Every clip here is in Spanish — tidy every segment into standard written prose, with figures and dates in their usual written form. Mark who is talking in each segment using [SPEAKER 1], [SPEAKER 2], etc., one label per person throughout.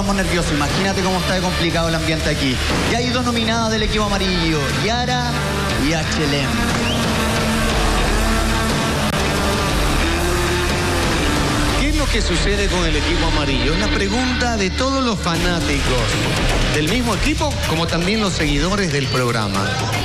[SPEAKER 1] estamos nerviosos. Imagínate cómo está de complicado el ambiente aquí. Y hay dos nominadas del equipo amarillo, Yara y HLM.
[SPEAKER 2] ¿Qué es lo que sucede con el equipo amarillo? Es la pregunta de todos los fanáticos del mismo equipo, como también los seguidores del programa.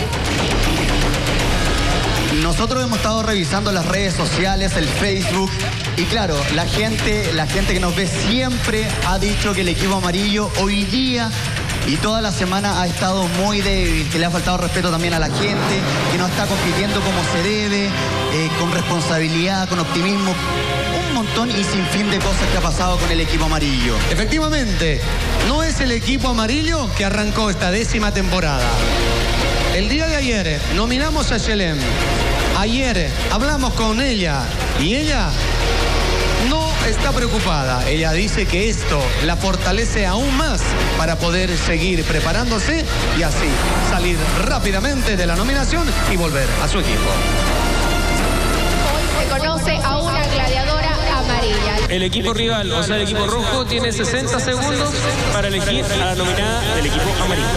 [SPEAKER 1] Nosotros hemos estado revisando las redes sociales, el Facebook, y claro, la gente que nos ve siempre ha dicho que el equipo amarillo hoy día y toda la semana ha estado muy débil, que le ha faltado respeto también a la gente, que no está compitiendo como se debe, con responsabilidad, con optimismo, un montón y sin fin de cosas que ha pasado con el equipo amarillo.
[SPEAKER 2] Efectivamente, no es el equipo amarillo que arrancó esta 10ª temporada. El día de ayer nominamos a HLM. Ayer hablamos con ella y ella no está preocupada. Ella dice que esto la fortalece aún más para poder seguir preparándose y así salir rápidamente de la nominación y volver a su equipo.
[SPEAKER 3] Hoy se conoce a una gladiadora amarilla.
[SPEAKER 4] El equipo rival, o sea, el equipo rojo, tiene 60 segundos para elegir a la nominada del equipo amarillo.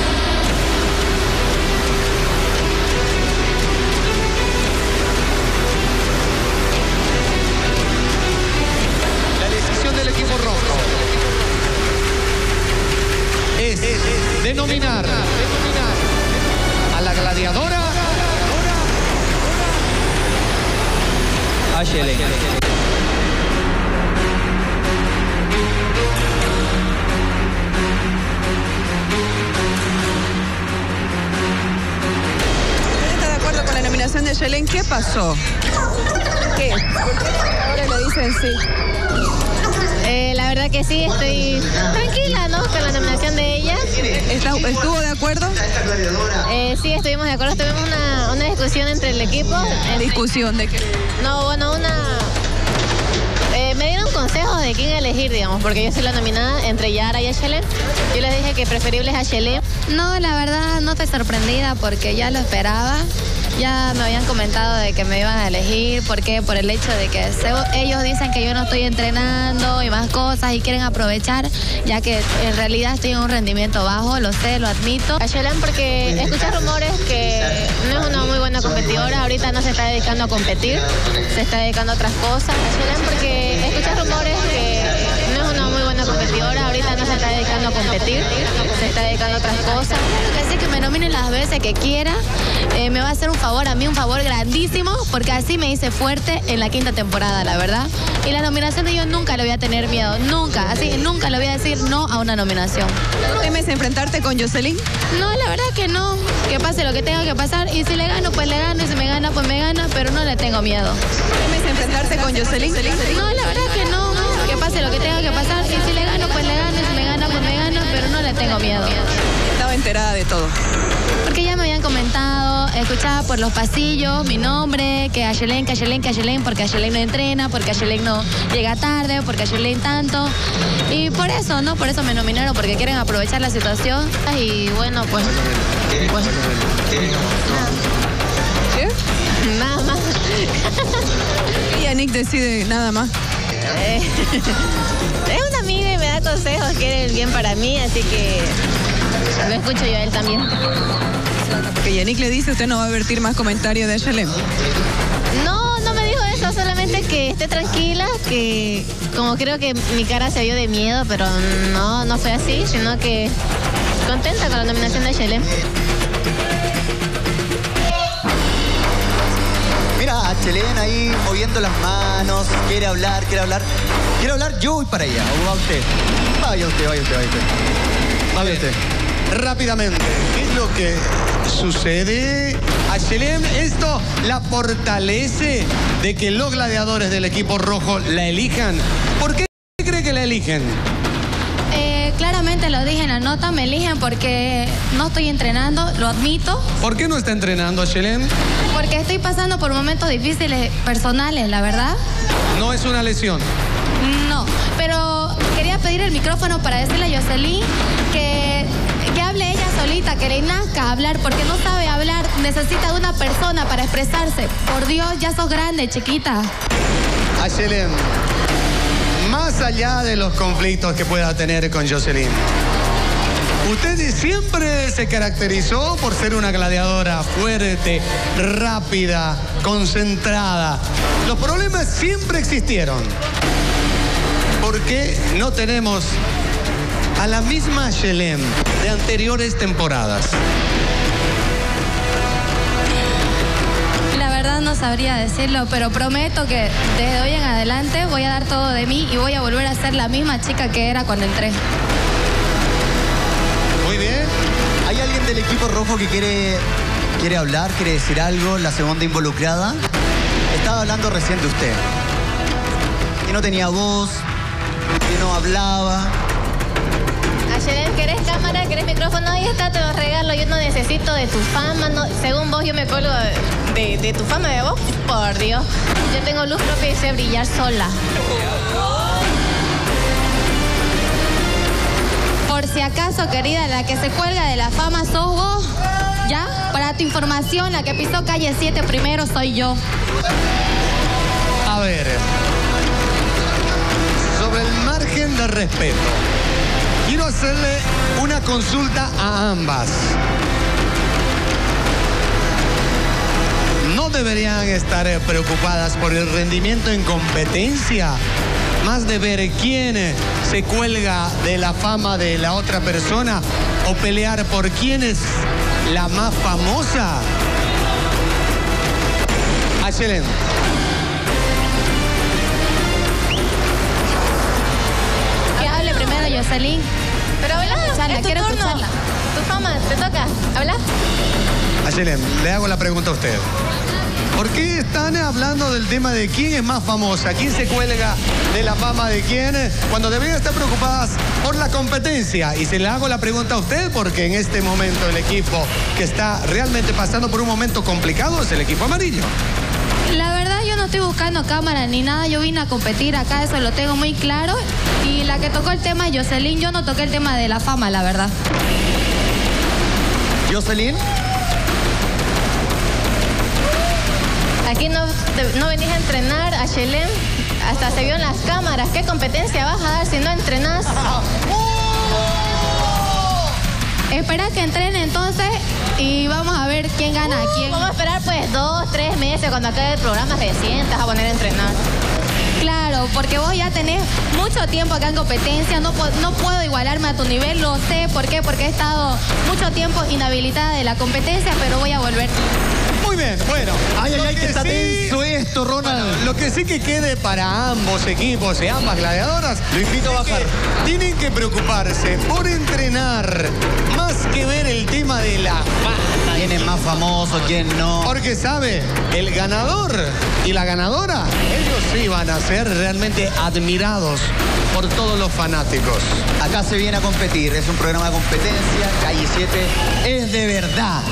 [SPEAKER 2] Denominar a la gladiadora
[SPEAKER 4] HLM.
[SPEAKER 5] ¿Usted está de acuerdo con la nominación de HLM? ¿Qué pasó? ¿Qué? Ahora le dicen sí.
[SPEAKER 3] La verdad que sí, estoy tranquila, ¿no? Con la nominación de ella.
[SPEAKER 5] ¿Estuvo de acuerdo?
[SPEAKER 3] Sí, estuvimos de acuerdo. Tuvimos una discusión entre el equipo.
[SPEAKER 5] ¿Discusión de qué?
[SPEAKER 3] No, bueno, me dieron consejos de quién elegir, digamos, porque yo soy la nominada entre Yara y HLM. Yo les dije que preferible es HLM.
[SPEAKER 6] No, la verdad no estoy sorprendida porque ya lo esperaba. Ya me habían comentado de que me iban a elegir. ¿Por qué? Por el hecho de que ellos dicen que yo no estoy entrenando y más cosas y quieren aprovechar, ya que en realidad estoy en un rendimiento bajo, lo sé, lo admito.
[SPEAKER 3] HLM porque escuché rumores que no es una muy buena competidora, ahorita no se está dedicando a competir, se está dedicando a otras cosas. HLM porque escuché rumores que no es una muy buena competidora, ahorita no se está dedicando a competir, se está dedicando a otras cosas.
[SPEAKER 6] Claro que sí, que me nominen las veces que quiera. Me va a hacer un favor a mí, un favor grandísimo, porque así me hice fuerte en la 5ª temporada, la verdad. Y la nominación de yo nunca le voy a tener miedo, nunca, así, nunca le voy a decir no a una nominación.
[SPEAKER 5] ¿Temes enfrentarte con Jocelyn?
[SPEAKER 6] No, la verdad que no, que pase lo que tenga que pasar, y si le gano, pues le gano, y si me gana, pues me gana, pero no le tengo miedo.
[SPEAKER 5] ¿Temes enfrentarte con Jocelyn?
[SPEAKER 6] No, la verdad que no, que pase lo que tenga que pasar, y si le gano, pues le gano, y si me gana, pues me gana, pero no le tengo miedo.
[SPEAKER 5] Estaba enterada de todo.
[SPEAKER 6] Porque ya me habían comentado, escuchaba por los pasillos mi nombre, que HLM, porque HLM no entrena, porque HLM no llega tarde, porque HLM tanto. Y por eso, ¿no? Por eso me nominaron, porque quieren aprovechar la situación. Y bueno, pues
[SPEAKER 5] ¿Qué?
[SPEAKER 6] nada más.
[SPEAKER 5] Y Yannick decide nada más.
[SPEAKER 3] Es una amiga y me da consejos, quiere el bien para mí, así que lo escucho yo a él también.
[SPEAKER 5] Porque Yannick le dice, usted no va a vertir más comentarios de HLM.
[SPEAKER 3] No, no me dijo eso, solamente que esté tranquila, que como creo que mi cara se vio de miedo, pero no fue así, sino que contenta con la nominación de HLM.
[SPEAKER 1] Mira, HLM ahí moviendo las manos, quiere hablar, yo voy para allá, o va usted. Vaya usted.
[SPEAKER 2] Vaya usted. Rápidamente, ¿qué es lo que sucede? HLM, esto la fortalece de que los gladiadores del equipo rojo la elijan. ¿Por qué cree que la eligen?
[SPEAKER 6] Claramente lo dije en la nota, me eligen porque no estoy entrenando, lo admito.
[SPEAKER 2] ¿Por qué no está entrenando HLM?
[SPEAKER 6] Porque estoy pasando por momentos difíciles personales, la verdad.
[SPEAKER 2] No es una lesión.
[SPEAKER 6] No, pero quería pedir el micrófono para decirle a Jocelyn que hable ella solita, que le nazca hablar, porque no sabe hablar, necesita de una persona para expresarse. Por Dios, ya sos grande, chiquita.
[SPEAKER 2] HLM, más allá de los conflictos que pueda tener con Jocelyn, usted siempre se caracterizó por ser una gladiadora fuerte, rápida, concentrada. Los problemas siempre existieron. ¿Por qué no tenemos a la misma Yelem de anteriores temporadas?
[SPEAKER 6] La verdad no sabría decirlo, pero prometo que desde hoy en adelante voy a dar todo de mí y voy a volver a ser la misma chica que era cuando entré.
[SPEAKER 2] Muy bien.
[SPEAKER 1] ¿Hay alguien del equipo rojo que quiere hablar, quiere decir algo? La segunda involucrada. Estaba hablando recién de usted. Que no tenía voz, que no hablaba.
[SPEAKER 3] Ayelen, ¿querés cámara? ¿Querés micrófono? Ahí está, te lo regalo. Yo no necesito de tu fama. No, según vos, yo me colgo de tu fama de vos. Por Dios. Yo tengo luz propia y sé brillar sola.
[SPEAKER 6] Por si acaso, querida, la que se cuelga de la fama sos vos. ¿Ya? Para tu información, la que pisó calle 7 primero soy yo.
[SPEAKER 2] A ver, sobre el margen de respeto, quiero hacerle una consulta a ambas. ¿No deberían estar preocupadas por el rendimiento en competencia? Más de ver quién se cuelga de la fama de la otra persona o pelear por quién es la más famosa. Ayelen.
[SPEAKER 6] Que hable primero Jocelyn.
[SPEAKER 3] Pero habla,
[SPEAKER 6] Escucharla,
[SPEAKER 3] es tu
[SPEAKER 6] quiero
[SPEAKER 3] turno.
[SPEAKER 6] escucharla.
[SPEAKER 3] Tu fama, te toca. ¿Habla?
[SPEAKER 2] Ayelen, le hago la pregunta a usted. ¿Por qué están hablando del tema de quién es más famosa? ¿Quién se cuelga de la fama de quién? Cuando deberían estar preocupadas por la competencia. Y se le hago la pregunta a usted porque en este momento el equipo que está realmente pasando por un momento complicado es el equipo amarillo.
[SPEAKER 6] La verdad yo no estoy buscando cámara ni nada, yo vine a competir acá, eso lo tengo muy claro. Y la que tocó el tema es Jocelyn, yo no toqué el tema de la fama, la verdad.
[SPEAKER 1] Jocelyn.
[SPEAKER 3] Aquí no venís a entrenar, Ayelen. Hasta se vio en las cámaras. ¿Qué competencia vas a dar si no entrenás?
[SPEAKER 6] Espera que entrene entonces y vamos a ver quién gana a quién.
[SPEAKER 3] Vamos a esperar pues 2, 3 meses cuando acabe el programa recién te vas a poner a entrenar.
[SPEAKER 6] Claro, porque vos ya tenés mucho tiempo acá en competencia, no puedo igualarme a tu nivel, lo sé. ¿Por qué? Porque he estado mucho tiempo inhabilitada de la competencia, pero voy a volver.
[SPEAKER 2] Muy bien, bueno.
[SPEAKER 1] Ay,
[SPEAKER 2] lo
[SPEAKER 1] que está tenso esto, Ronald.
[SPEAKER 2] Bueno, lo que sí que quede para ambos equipos y ambas gladiadoras,
[SPEAKER 1] Lo invito a bajar.
[SPEAKER 2] tienen que preocuparse por entrenar más que ver el tema de la fama.
[SPEAKER 1] ¿Quién es más famoso, quién no?
[SPEAKER 2] Porque sabe, el ganador y la ganadora, ellos sí van a ser realmente admirados por todos los fanáticos.
[SPEAKER 1] Acá se viene a competir, es un programa de competencia, Calle 7 es de verdad.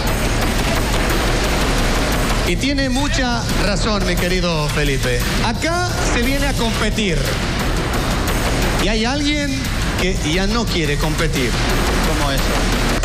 [SPEAKER 2] Y tiene mucha razón, mi querido Felipe. Acá se viene a competir. Y hay alguien que ya no quiere competir.
[SPEAKER 1] ¿Cómo eso?